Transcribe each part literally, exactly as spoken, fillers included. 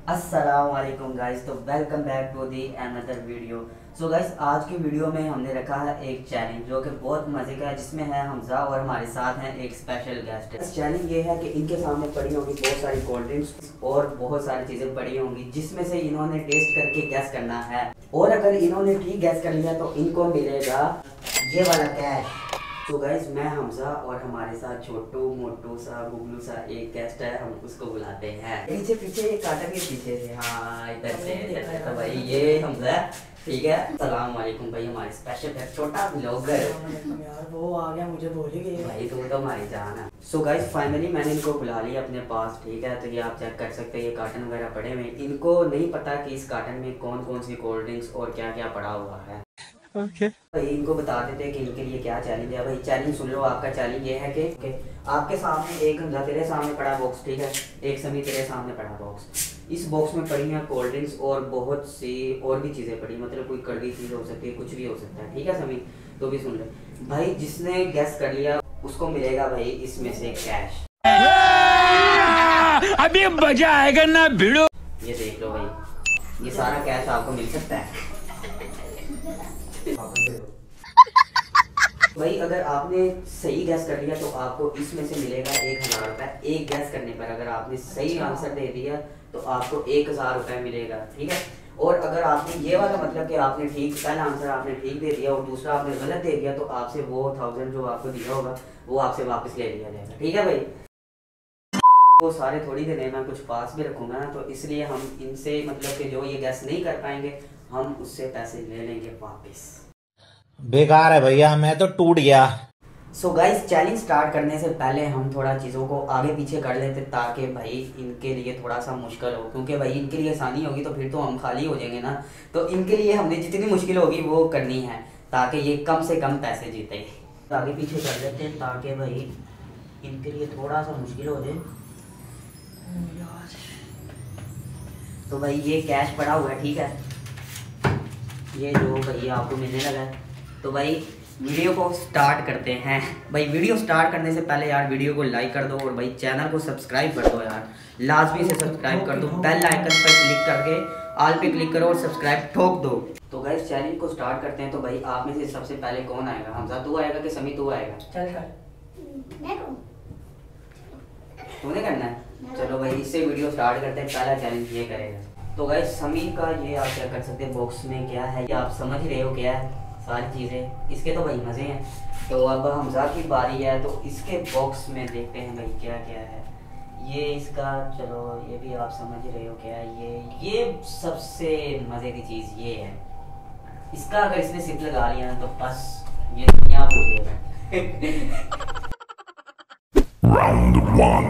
अस्सलाम वालेकुम गाइस, तो welcome back to the another video. So guys, आज की वीडियो में हमने रखा है एक चैलेंज जो कि बहुत मजे का है, जिसमें है हमजा और हमारे साथ हैं एक स्पेशल गेस्ट। इस चैलेंज ये है कि इनके सामने पड़ी होंगी बहुत सारी कोल्ड ड्रिंक्स और बहुत सारी चीजें पड़ी होंगी, जिसमें से इन्होंने टेस्ट करके गैस करना है। और अगर इन्होंने ठीक गैस कर लिया तो इनको मिलेगा ये वाला कैश। तो गाइस, मैं हमजा और हमारे साथ छोटू मोटू सा गुगलू सा एक गेस्ट है, हम उसको बुलाते हैं। पीछे पीछे ये काटा के पीछे से, हाँ इधर से इधर से। तो भाई ये हमजा, ठीक है। सलाम वालेकुम भाई, हमारे स्पेशल है छोटा ब्लॉगर। यार वो आ गया, मुझे भूल ही गई भाई तुम तो हमारी जान है। सो गाइस, फाइनली मैंने इनको बुला लिया अपने पास, ठीक है। तो ये आप चेक कर सकते हैं, ये कार्टन वगैरह पड़े हुए। इनको नहीं पता कि इस कार्टन में कौन कौन सी कोल्ड ड्रिंक्स और क्या क्या पड़ा हुआ है। okay. भाई इनको बता देते हैं कि इनके लिए क्या चैलेंज है। भाई चैलेंज सुन लो, आपका चैलेंज ये है कि okay, आपके सामने एक हमजा तेरे सामने पड़ा बॉक्स, ठीक है। एक समी तेरे सामने पड़ा बॉक्स। इस बॉक्स में पड़ी हैं कोल्ड ड्रिंक्स और बहुत सी और भी चीज़ें पड़ी, मतलब कोई कड़वी चीज़ हो सकती है, कुछ भी हो सकता है, ठीक है समी। तो भी सुन ले भाई, जिसने गैस कर लिया उसको मिलेगा भाई इसमें से कैश। अभी मजा आएगा ना भिड़ो। ये देख लो भाई, ये सारा कैश आपको मिल सकता है। भाई अगर आपने सही गैस कर लिया तो आपको इसमें से मिलेगा एक हजार रुपए एक गैस करने पर। अगर आपने सही आंसर दे दिया तो आपको एक हजार रुपए मिलेगा, ठीक है। और अगर आपने ये वाला मतलब कि आपने ठीक पहला आंसर आपने ठीक दे दिया और दूसरा आपने गलत दे दिया, तो आपसे वो थाउजेंड जो आपको दिया होगा वो आपसे वापस ले लिया जाएगा, ठीक है भाई। वो सारे थोड़ी देने मैं कुछ पास भी रखूंगा ना, तो इसलिए हम इनसे मतलब कि जो ये गैस नहीं कर पाएंगे हम उससे पैसे ले लेंगे वापस। बेकार है भैया, मैं तो टूट गया। सो गाइस, चैलेंज स्टार्ट करने से पहले हम थोड़ा चीज़ों को आगे पीछे कर लेते ताकि भाई इनके लिए थोड़ा सा मुश्किल हो, क्योंकि भाई इनके लिए आसानी होगी तो फिर तो हम खाली हो जाएंगे ना। तो इनके लिए हमने जितनी मुश्किल होगी वो करनी है ताकि ये कम से कम पैसे जीते। तो आगे पीछे कर लेते हैं ताकि भाई इनके लिए थोड़ा सा मुश्किल हो जाए। तो भाई ये कैश पड़ा हुआ है, ठीक है, ये जो भाई आपको मिलने लगा है। तो भाई वीडियो को स्टार्ट करते हैं। भाई वीडियो स्टार्ट करने से पहले यार वीडियो को लाइक कर दो और भाई चैनल को सब्सक्राइब कर दो यार, लाजमी से सब्सक्राइब कर दो। बेल आइकन पर क्लिक करके ऑल पे क्लिक करो और सब्सक्राइब ठोक दो। तो गाइस चैनल को स्टार्ट करते हैं। तो भाई आप में से सबसे पहले कौन आएगा? हमजा तू आएगा कि समी तू आएगा? चल कर मैं करूं? तूने करना है? चलो भाई इससे वीडियो स्टार्ट करते हैं। पहला चैलेंज ये करेगा। तो गाइस समी का ये आप क्या कर सकते हैं, बॉक्स में क्या है ये आप समझ ही रहे हो क्या है, सारी चीज़ें इसके तो भाई मज़े हैं। तो अब हमजा की बारी है, तो इसके बॉक्स में देखते हैं भाई क्या क्या है। ये इसका, चलो ये भी आप समझ रहे हो क्या है। ये ये सबसे मज़े की चीज़ ये है, इसका अगर इसने सिप लगा लिया ना तो बस ये दुनिया भूल जाएगा। Round one.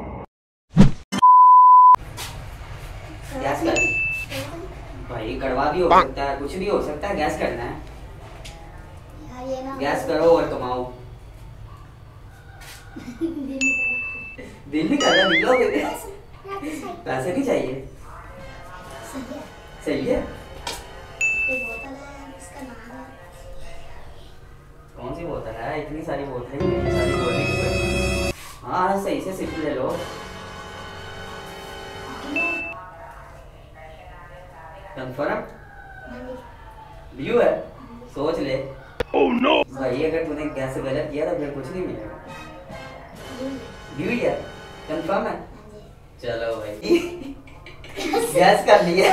गैस कर भाई, कड़वा भी हो सकता है, कुछ भी हो सकता है, गैस करना है। यार ये ना गैस करो और कमाओ। दिल नहीं कर रहा, निकलोगे पैसे भी चाहिए। सही है। एक बोतल है, इसका नाम है। कौन सी बोतल है? इतनी सारी बोतलें, इतनी सारी बोतलें। हाँ सही से सिप ले लो। कंफर्म व्यू है, सोच ले। ओह नो भाई अगर तूने गैस गलत किया तो फिर कुछ नहीं मिलेगा। व्यू है, कंफर्म है। चलो भाई गैस कर लिया।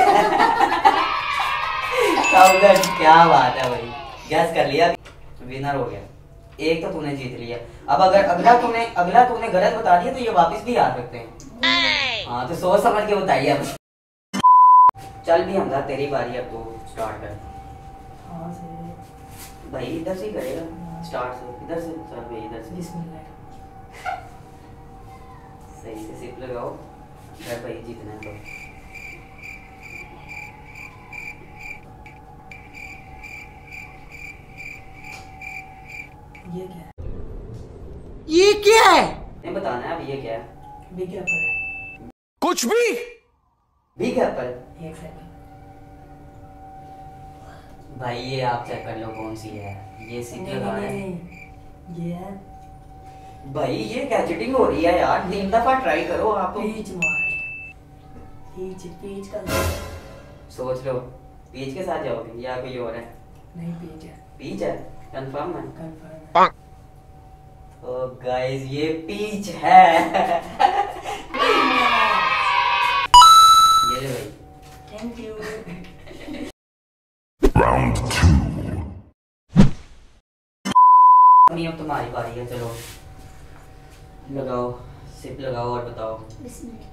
क्या बात है भाई, गैस कर लिया, विनर हो गया। एक तो तूने जीत लिया। अब अगर अगला तूने अगला तूने गलत बता दिया तो ये वापस भी आ सकते हैं। हाँ तो सोच समझ के बताइए अब। चल भी हमजा तेरी बारी, अब तू स्टार्ट कर। हाँ सही भाई इधर से ही करेगा स्टार्ट से, इधर से चल भाई, इधर से बिस्मिल्लाह। सही से सिप लगाओ। घर भाई जीतना है तो। ये क्या है? ये क्या है? नहीं बताना है अब ये क्या है। बिग एप्पल है। कुछ भी। Big apple. एक सेकंड। भाई ये आप चेक कर लो कौन सी है। ये सिप नहीं लगा नहीं रहे नहीं, हैं। ये है भाई ये क्या चीटिंग हो रही है यार, तीन दफा ट्राई करो आप तो। Peach mart. पीच पीच का सोच लो, पीच के साथ जाओगे या कोई और है? नहीं पीच है। पीच है, कंफर्म है? कंफर्म है। ओ गाइस ये पीच है। ये ले भाई। Thank you. Round two. नहीं अब तुम्हारी बारी है, चलो लगाओ, सिप लगाओ और बताओ। बिस्मिल्लाह।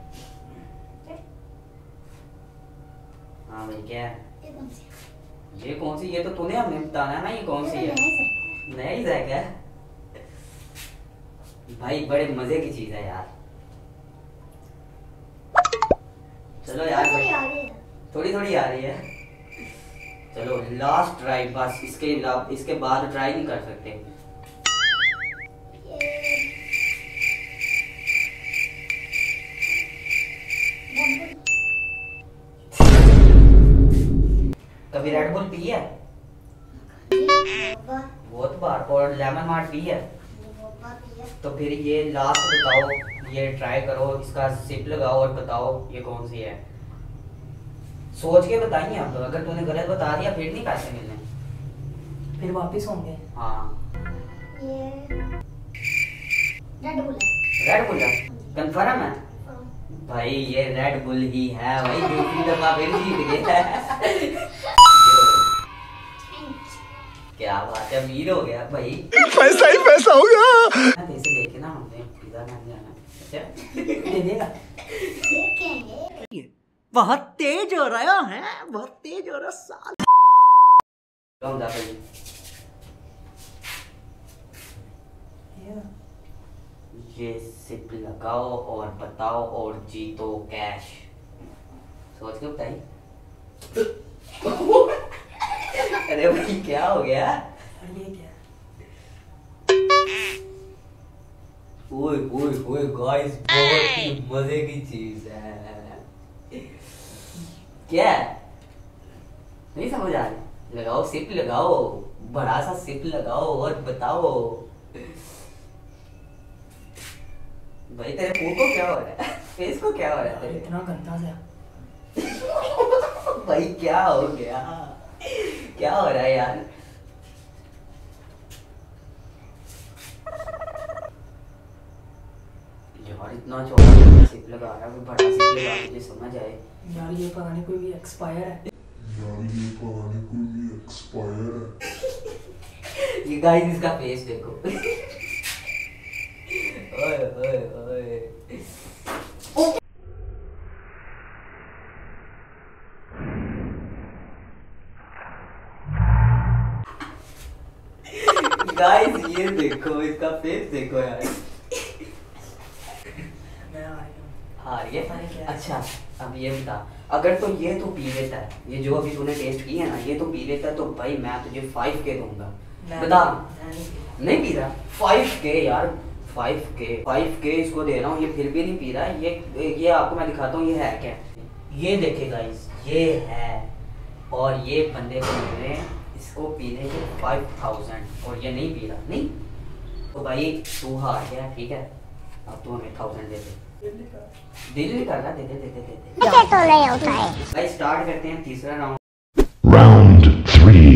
हाँ भाई क्या है? ये कौन सी है? ये कौन सी? ये तो तूने हमें बताना है ना, ये कौन सी ये है? तो नया set है। नया ही जैक है भाई, बड़े मजे की चीज है यार। चलो यार थोड़ी भाई, आ रही है। थोड़ी थोड़ी आ रही है। चलो लास्ट ट्राई बस, इसके अलावा इसके बाद ट्राई नहीं कर सकते। ये Red कभी रेड बुल पी है? Bull, ये बहुत बार, बहुत बार। और लेमन मार्ट पी है? ये बहुत बार पिया। तो फिर ये लास्ट बताओ, ये ट्राई करो, इसका सिप लगाओ और बताओ ये कौन सी है। सोच के बताइए आप, अगर तूने गलत बता दिया फिर नहीं पैसे मिलने। फिर वापस होंगे। हाँ ये रेड बुल है। रेड बुल है, कंफर्म है? हाँ। भाई ये रेड बुल ही है भाई, दूसरी दफा फिर जीत गए। क्या बात है, अमीर हो गया भाई। पैसा ही पैसा होगा। पैसे लेके ना हमने पिज्जा खाने जाना। अच्छा दे देगा। देखेंगे। बहुत तेज हो रहा है, बहुत तेज हो रहा साल। कौन जा भाई? ये ये सिप लगाओ और बताओ और जीतो कैश। सोच के बताइए। अरे भाई क्या हो गया? और ये क्या? ओए ओए ओए गाइस, बहुत ही मजे की चीज है। क्या है? नहीं समझ आ रही? लगाओ सिप लगाओ, बड़ा सा सिप लगाओ और बताओ। भाई तेरे मुंह को क्या हो रहा है? फेस को क्या हो रहा है तेरे? इतना गंदा सा। भाई क्या हो गया? क्या हो रहा है यार? यार इतना छोटा सिप लगा रहा है, कोई बड़ा सिप लगा मुझे समझ आए। यार ये पता नहीं कोई भी एक्सपायर है। ये गाइस इसका फेस देखो। ओए ओए ओए। गाइस ये देखो, इसका फेस देखो यार। मैं आ रही हूँ। आ रही पता नहीं क्या है? है। अच्छा अब ये बता, अगर तो ये तो पी लेता है, ये जो अभी तूने टेस्ट की है ना, ये तो पी लेता है, तो भाई मैं तुझे फाइव के दूंगा। मैं बता। नहीं- मैं नहीं पीता। नहीं पी रहा? फाइव के यार, फाइव के फाइव के इसको दे रहा हूँ, ये फिर भी नहीं पी रहा। ये ये आपको मैं दिखाता हूँ ये है क्या। ये देखे गाइस, ये है, और ये बंदे को मिल रहे हैं इसको पीने के फाइव थाउजेंड, और ये नहीं पी रहा। नहीं तो भाई तू हार गया, ठीक है? अब तू हमें थाउजेंड दे दे। दिल नहीं कर रहा, दे दे दे दे दे दे। मुझे तो नहीं होता है। भाई स्टार्ट करते हैं तीसरा राउंड। Round three.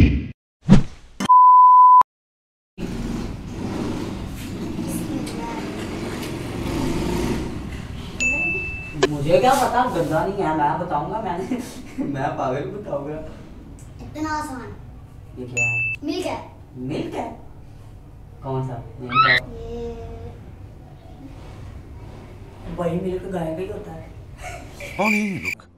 मुझे क्या पता, गंदा नहीं है, मैं बताऊंगा। मैंने मैं पागल बताऊंगा। इतना आसान। ये क्या है? मिल्क है। मिल्क है? कौन सा मिल्क? ये वही मिल्क गाय का ही होता है। कौन है ये लोग?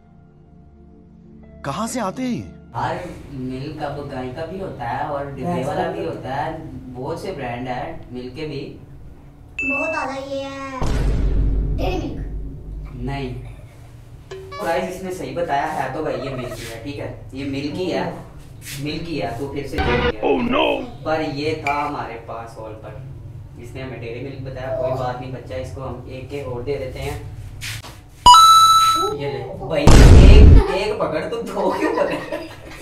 कहाँ से आते हैं ये? हर मिल्क अब गाय का भी होता है और डिब्बे भैंस का वाला भी भी होता होता है, बहुत से ब्रांड है मिल्क के भी। बहुत ज्यादा ये है डेयरी मिल्क। नहीं गाइस इसने सही बताया है, तो भाई ये मिल्क ही है, ठीक है? ये मिल्क ही है, मिल्क ही है, तो फिर से जीत गया। Oh no! पर ये था हमारे पास हॉल पर, इसने हमें डेयरी मिल्क बताया। कोई बात नहीं बच्चा, इसको हम एक के और दे देते हैं। ये ले भाई, एक एक पकड़, तो दो क्यों पकड़?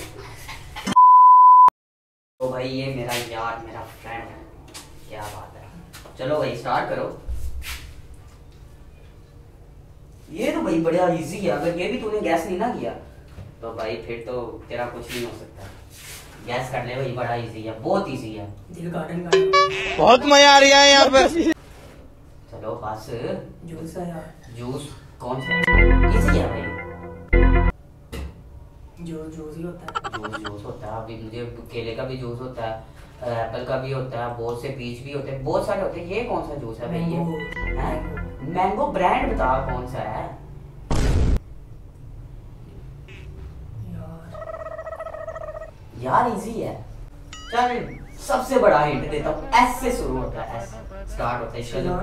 तो भाई ये मेरा यार, मेरा फ्रेंड है, क्या बात है। चलो भाई स्टार्ट करो। ये तो भाई बड़ा इजी है, अगर ये भी तूने गैस नहीं ना किया तो भाई फिर तो तेरा कुछ नहीं हो सकता। गैस कर ले भाई, बड़ा इजी है, बहुत इजी है। दिल गार्डन गार्डन बहुत मजा आ रहा है यहाँ पे। चलो बस। जूस है यार। जूस कौन सा इजी है भाई? जूस जूस ही होता है। जूस जूस होता है, अभी मुझे केले का भी जूस होता है, एप्पल का भी होता है, बहुत से पीच भी होते हैं, बहुत सारे होते हैं। ये कौन सा जूस है भाई? ये मैंगो ब्रांड बता कौन सा है यार? यार इजी है। चल सबसे बड़ा हिंट देता हूँ, एस से शुरू होता है, एस स्टार्ट होता है इसका जो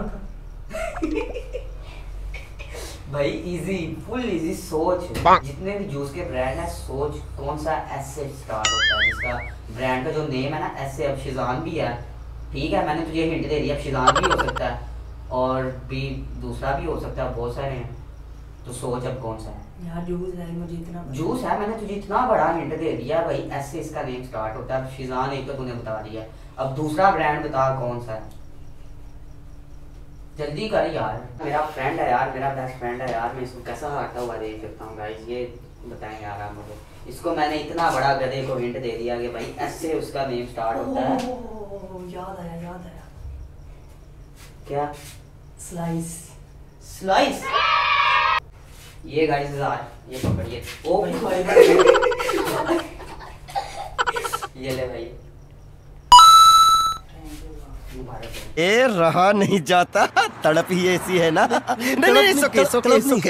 भाई इजी, फुल इजी। सोच, जितने भी जूस के ब्रांड है सोच कौन सा एस से स्टार्ट होता है, जिसका ब्रांड का जो नेम है ना एस से। अब शिजान भी है, ठीक है मैंने तुझे हिंट दे दिया, अब शिजान भी हो सकता है और भी दूसरा भी हो सकता है, बहुत सारे हैं। तो सोच अब कौन सा है यार? जूस है, मुझे इतना जूस है, मैंने तुझे इतना बड़ा हिंट दे दिया भाई, एस से इसका नेम स्टार्ट होता है। अब शिजान एक तो तूने बता दिया, अब दूसरा ब्रांड बता कौन सा है, जल्दी कर यार। मेरा फ्रेंड है यार, मेरा बेस्ट फ्रेंड है यार, मैं इसको कैसा हारता हुआ देख सकता हूँ गाइस, ये बताएं यार आप मुझे। इसको मैंने इतना बड़ा गधे को हिंट दे दिया कि भाई एस से उसका नेम स्टार्ट होता है। याद आया याद आया। क्या? स्लाइस। स्लाइस। ये गाइस यार, ये पकड़िए। ओ भाई ये ले भाई। ए रहा नहीं जाता, तड़प ही ऐसी है ना। नहीं नहीं सुके सुके सुके।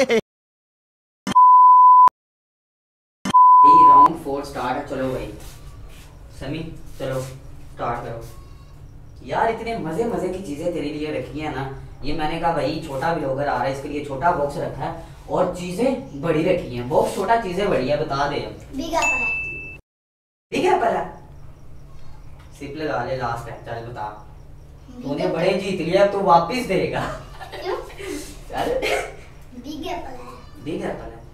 राउंड फोर स्टार्ट है, चलो भाई समी चलो स्टार्ट करो। यार इतने मजे मजे की चीजें तेरे लिए रखी है ना, ये मैंने कहा भाई छोटा व्लॉगर आ रहा है, इसके लिए छोटा बॉक्स रखा है और चीजें बड़ी रखी हैं। बॉक्स छोटा चीजें बड़ी है, बता दे। बिग एप्पल है। ठीक है पहला सिप लगा ले, लास्ट है, चल बता। तूने बड़े जीत लिया, तू वापस देगा। क्यों? चल बिग एप्पल है। बिग एप्पल है,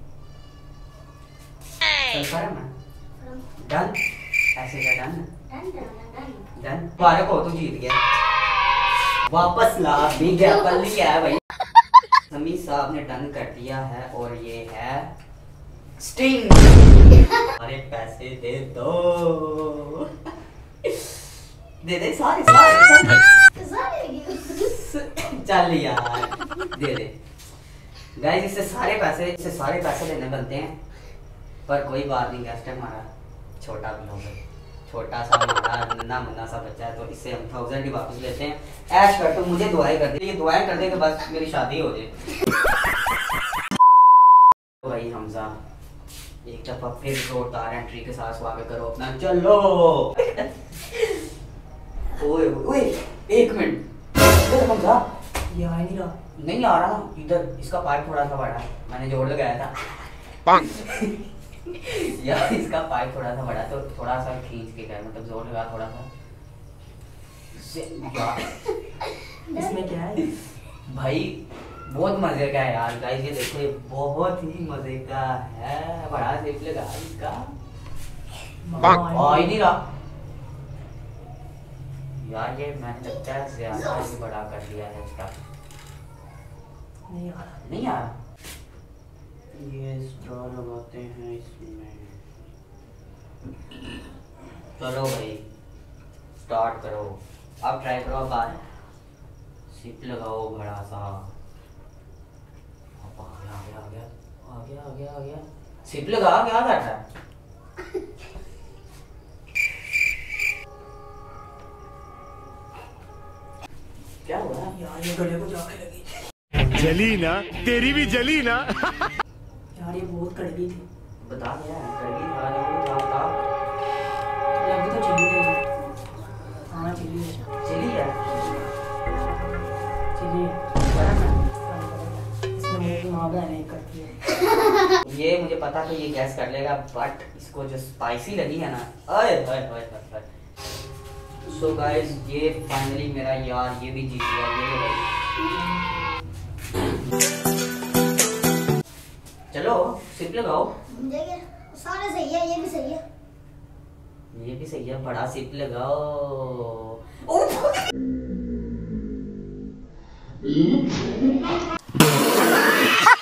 चल फर्म है। डन, ऐसे क्या डन है? Done done done. डन, बारह को तू जीत गया, वापस ला। बिग एप्पल नहीं है भाई। समी साहब ने डन कर दिया है और ये है स्टिंग। अरे पैसे दे दो। दे दे सारे सारे, सारे। सारे गिव। चल यार दे दे। गाइस इससे सारे पैसे इससे सारे पैसे देने बनते हैं, पर कोई बात नहीं, गेस्ट है हमारा, छोटा भी होगा, छोटा सा हमारा नन्ना मुन्ना सा बच्चा है, तो इससे हम थाउजेंड ही वापस लेते हैं। ऐश कर, तो मुझे दुआएं कर दे, ये दुआएं कर दे कि बस मेरी शादी हो जाए। भाई हमजा एक दफा फिर जोरदार एंट्री के साथ स्वागत करो अपना, चलो। ओए ओए एक मिनट, इधर हमजा। ये आ ही नहीं रहा। नहीं आ रहा ना, इधर इसका पाइप थोड़ा सा बड़ा है, मैंने जोड़ लगाया था। यार इसका पाइप थोड़ा सा बड़ा, तो थोड़ा सा खींच के गया, मतलब जोर लगा थोड़ा सा। इसमें क्या है भाई? बहुत मजे का है यार गाइस, ये देखो ये बहुत ही मजे का है, बड़ा सिप लगा इसका। आ ही नहीं रहा यार, ये मैंने लगता है ज्यादा ही बड़ा कर दिया है इसका। नहीं आ रहा। नहीं आ रहा। ये स्ट्रॉ लगाते हैं इसमें। चलो भाई स्टार्ट करो, अब ट्राई करो, अब बार सिप लगाओ बड़ा सा। अब आ गया आ गया आ गया आ गया आ गया, सिप लगा, क्या कर रहा है? क्या हुआ यार ये गले को जाने लगी। जली ना, तेरी भी जली ना। यार ये बहुत कड़वी थी। बता दिया है, कड़वी था जो था था। लगी तो चिली है। हाँ चिली है। चिली है, चिली है। बड़ा है। इसमें मेरी माँ बहन एक करती है। ये मुझे पता था ये गैस कर लेगा, बट इसको जो स्पाइसी लगी है ना, अरे हाय हाय हाय। सो गाइस ये फाइनली मेरा यार ये भी जीत गया, ये ले भाई। चलो सिप लगाओ। देखिए सारे सही है, ये भी सही है। ये भी सही है, बड़ा सिप लगाओ। ओ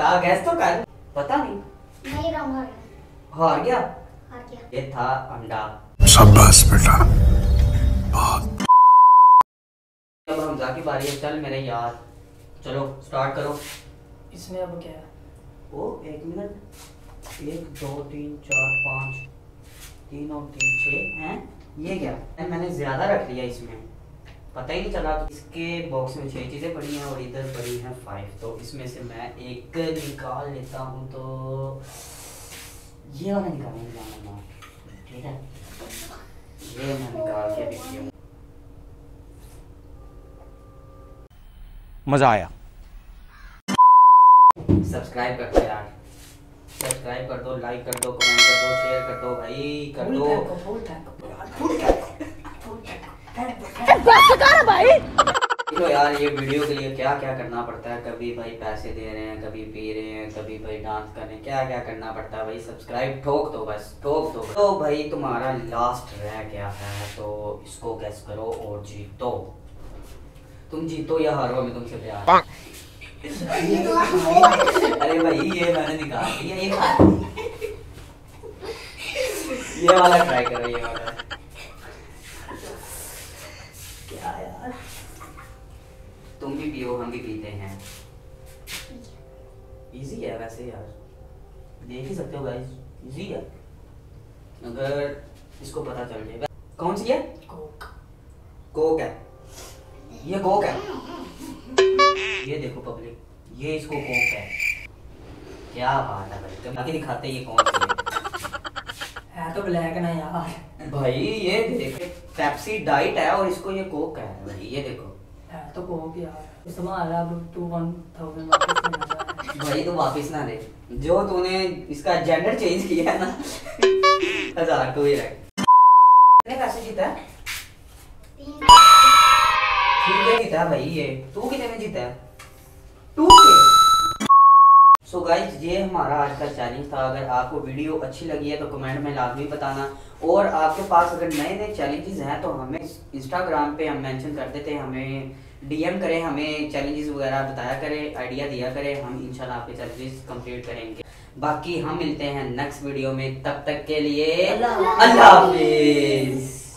बता, गैस तो कर। पता नहीं, मैं ये राउंड हार गया। हार गया। हार गया। ये था अंडा। शाबाश बेटा। अब हमजा की बारी है। चल मेरे यार, चलो स्टार्ट करो। इसमें अब क्या है? ओ एक मिनट, एक दो तीन चार पाँच, तीन और तीन छः हैं। ये क्या मैंने ज्यादा रख लिया इसमें, पता ही नहीं चला। इसके बॉक्स में छह चीजें पड़ी हैं और इधर पड़ी हैं फाइव। तो इसमें से मैं एक निकाल लेता हूँ। तो ये वाला निकालूंगा, ठीक है? ये मैं निकाल के देखती हूँ। मजा आया। सब्सक्राइब कर दो यार, सब्सक्राइब कर दो, लाइक कर दो, कमेंट कर दो, शेयर कर दो भाई, कर दो। तो यार ये वीडियो के लिए क्या क्या करना पड़ता है, कभी भाई पैसे दे रहे हैं, कभी पी रहे हैं, कभी भाई डांस कर रहे हैं, क्या क्या करना पड़ता है भाई। सब्सक्राइब ठोक दो, बस ठोक दो। तो भाई तुम्हारा लास्ट रह गया है, तो इसको गैस करो और जीतो। तुम जीतो या हारो, मैं तुमसे प्यार। अरे भाई ये मैंने निकाल दिया। ये ये वाला ट्राई करो, ये वाला। क्या यार, तुम भी पियो, हम भी पीते हैं। इजी है वैसे यार, देख ही सकते हो गाइस, इजी है अगर इसको पता चल जाए। कौन सी है? कोक। कोक है, ये कोक है। ये देखो पब्लिक, ये इसको कोक है। क्या बात है भाई, तुम आगे दिखाते ये कौन सी है। है तो ब्लैक ना यार। भाई ये देख, पेप्सी डाइट है और इसको ये कोक है भाई, ये देखो। है तो कोक यार। इस्तेमाल अब टू वन थाउजेंड वापस लेना है। भाई तो वापिस ना दे, जो तूने इसका जेंडर चेंज किया है ना, हजार टू ही रख। कितने पैसे जीता है? ठीक है जीता है भाई ये। तू कितने में जीता है? टू के। सो गाइस ये हमारा आज का चैलेंज था। अगर आपको वीडियो अच्छी लगी है तो कमेंट में लाजमी बताना। और आपके पास अगर नए नए चैलेंजेस हैं तो हमें इंस्टाग्राम पे हम मेंशन कर देते हैं, हमें डीएम करें, हमें चैलेंजेस वगैरह बताया करें, आइडिया दिया करें, हम इंशाल्लाह आपके चैलेंजेस कंप्लीट करेंगे। बाकी हम मिलते हैं नेक्स्ट वीडियो में, तब तक के लिए अल्लाह हाफिज।